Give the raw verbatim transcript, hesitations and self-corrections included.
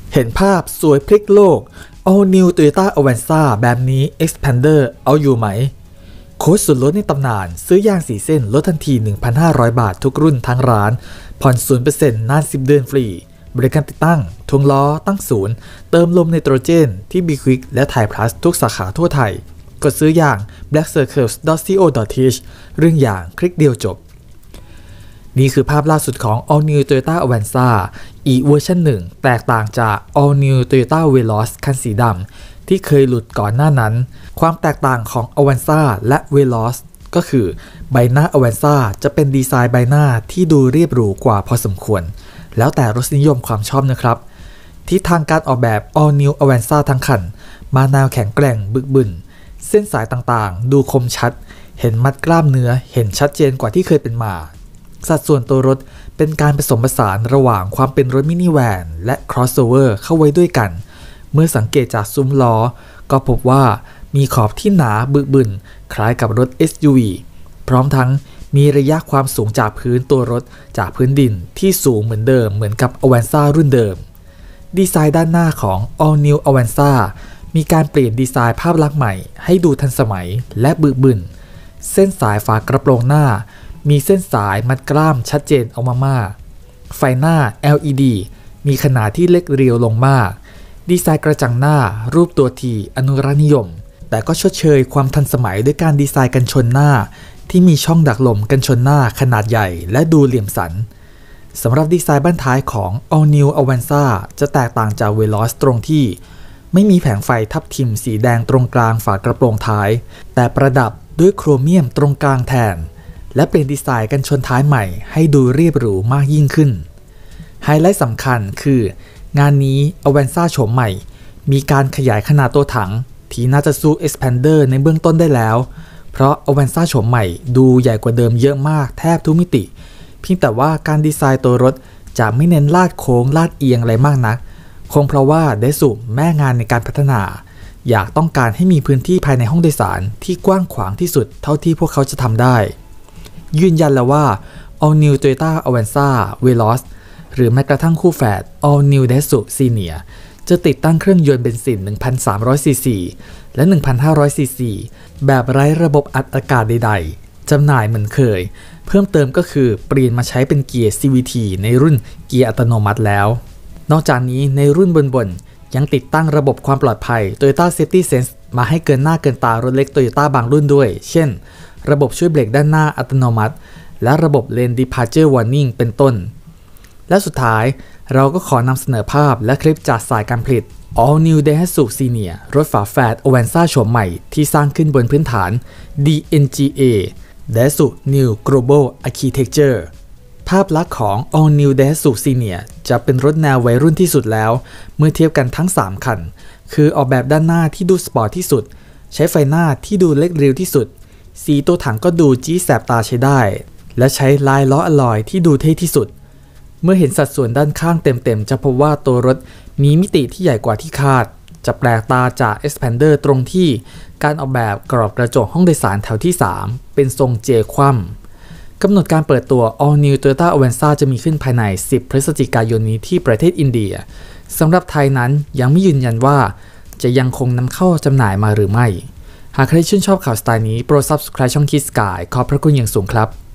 เห็นภาพสวยพลิกโลก All New Toyota Avanza แบบนี้ Expander เอาอยู่ไหมโค้ดส่วนลดในตำนานซื้อยางสี่เส้นลดทันที หนึ่งพันห้าร้อย บาททุกรุ่นทั้งร้านผ่อน ศูนย์เปอร์เซ็นต์ นานสิบเดือนฟรีบริการติดตั้งทวงล้อตั้งศูนย์เติมลมไนโตรเจนที่ B Quick และ Thai Plus ทุกสาขาทั่วไทยกดซื้อยาง black circles dot co dot th เรื่องอย่างคลิกเดียวจบนี่คือภาพล่าสุดของ All New Toyota Avanza อีกเวอร์ชันหนึ่งแตกต่างจาก All New Toyota Veloz คันสีดำที่เคยหลุดก่อนหน้านั้นความแตกต่างของ Avanza และ Veloz ก็คือใบหน้า Avanza จะเป็นดีไซน์ใบหน้าที่ดูเรียบหรูกว่าพอสมควรแล้วแต่รสนิยมความชอบนะครับที่ทางการออกแบบ All New Avanza ทั้งคันมาแนวแข็งแกร่งบึกบึนเส้นสายต่างๆดูคมชัดเห็นมัดกล้ามเนื้อเห็นชัดเจนกว่าที่เคยเป็นมาสัดส่วนตัวรถเป็นการผสมผสานระหว่างความเป็นรถมินิแวนและ crossover เข้าไว้ด้วยกันเมื่อสังเกตจากซุ้มล้อก็พบว่ามีขอบที่หนาบึกบึนคล้ายกับรถ เอส ยู วี พร้อมทั้งมีระยะความสูงจากพื้นตัวรถจากพื้นดินที่สูงเหมือนเดิมเหมือนกับ Avanza รุ่นเดิมดีไซน์ด้านหน้าของ All New Avanza มีการเปลี่ยนดีไซน์ภาพลักษณ์ใหม่ให้ดูทันสมัยและบึกบึนเส้นสายฝากระโปรงหน้ามีเส้นสายมัดกล้ามชัดเจนออกมามากไฟหน้า แอล อี ดี มีขนาดที่เล็กเรียวลงมากดีไซน์กระจังหน้ารูปตัวทีอนุรักษ์นิยมแต่ก็ชดเชยความทันสมัยด้วยการดีไซน์กันชนหน้าที่มีช่องดักลมกันชนหน้าขนาดใหญ่และดูเหลี่ยมสันสำหรับดีไซน์บ้านท้ายของ All New Avanza จะแตกต่างจาก Veloz ตรงที่ไม่มีแผงไฟทับทิมสีแดงตรงกลางฝากระโปรงท้ายแต่ประดับด้วยโครเมียมตรงกลางแทนและเปลี่ยนดีไซน์กันชนท้ายใหม่ให้ดูเรียบหรูมากยิ่งขึ้นไฮไลท์สำคัญคืองานนี้ Avanza โฉมใหม่มีการขยายขนาดตัวถังที่น่าจะสู้ Expander ในเบื้องต้นได้แล้วเพราะ Avanza โฉมใหม่ดูใหญ่กว่าเดิมเยอะมากแทบทุกมิติเพียงแต่ว่าการดีไซน์ตัวรถจะไม่เน้นลาดโค้งลาดเอียงอะไรมากนักคงเพราะว่าไดสุแม่งานในการพัฒนาอยากต้องการให้มีพื้นที่ภายในห้องโดยสารที่กว้างขวางที่สุดเท่าที่พวกเขาจะทำได้ยืนยันแล้วว่า All New Toyota Avanza Veloz หรือแม้กระทั่งคู่แฝด All New Daihatsu Senior จะติดตั้งเครื่องยนต์เบนซิน หนึ่งพันสามร้อย ซี ซี และ หนึ่งพันห้าร้อย ซี ซี แบบไร้ระบบอัดอากาศใดๆจำหน่ายเหมือนเคยเพิ่มเติมก็คือเปลี่ยนมาใช้เป็นเกียร์ ซี วี ที ในรุ่นเกียร์อัตโนมัติแล้วนอกจากนี้ในรุ่นบนๆยังติดตั้งระบบความปลอดภัย Toyota Safety Sense มาให้เกินหน้าเกินตารถเล็ก Toyota บางรุ่นด้วยเช่นระบบช่วยเบรกด้านหน้าอัตโนมัติและระบบ Lane Departure Warning เป็นต้นและสุดท้ายเราก็ขอนำเสนอภาพและคลิปจากสายการผลิต All New Daihatsu Senior รถฝาแฝด Avanza โฉมใหม่ที่สร้างขึ้นบนพื้นฐาน ดี เอ็น จี เอ Daihatsu New Global Architecture ภาพลักษณ์ของ All New Daihatsu Senior จะเป็นรถแนววัยรุ่นที่สุดแล้วเมื่อเทียบกันทั้งสามคันคือออกแบบด้านหน้าที่ดูสปอร์ตที่สุดใช้ไฟหน้าที่ดูเล็กเรียวที่สุดสีตัวถังก็ดูจี๊ดแสบตาใช้ได้และใช้ลายล้ออลลอยที่ดูเท่ที่สุดเมื่อเห็นสัดส่วนด้านข้างเต็มๆจะพบว่าตัวรถมีมิติที่ใหญ่กว่าที่คาดจะแปลกตาจาก Expander ตรงที่การออกแบบกรอบกระจกห้องโดยสารแถวที่สามเป็นทรงเจคว่ำกำหนดการเปิดตัว All New Toyota Avanza จะมีขึ้นภายในสิบพฤศจิกายนนี้ที่ประเทศอินเดียสำหรับไทยนั้นยังไม่ยืนยันว่าจะยังคงนำเข้าจำหน่ายมาหรือไม่หากใครชื่นชอบข่าวสไตล์นี้โปรด Subscribe ช่อง Kids Sky ขอบพระคุณอย่างสูงครับ